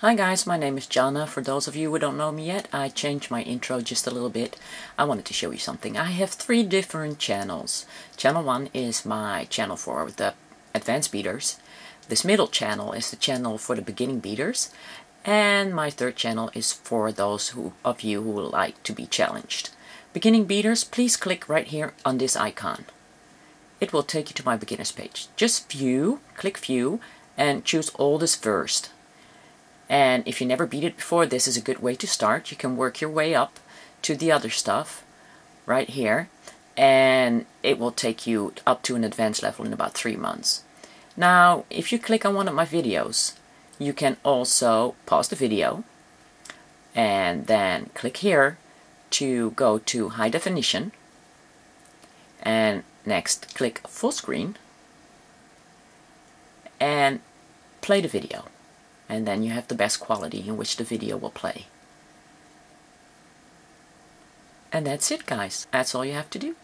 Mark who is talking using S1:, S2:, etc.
S1: Hi guys, my name is Jana. For those of you who don't know me yet, I changed my intro just a little bit. I wanted to show you something. I have 3 different channels. Channel 1 is my channel for the advanced beaters. This middle channel is the channel for the beginning beaters. And my 3rd channel is for those of you who would like to be challenged. Beginning beaters, please click right here on this icon. It will take you to my beginners page. Just view, click view, and choose oldest first. And if you never beat it before, this is a good way to start. You can work your way up to the other stuff right here, and it will take you up to an advanced level in about 3 months. Now, if you click on one of my videos, you can also pause the video and then click here to go to high definition, and next click full screen and play the video. And then you have the best quality in which the video will play. And that's it, guys. That's all you have to do.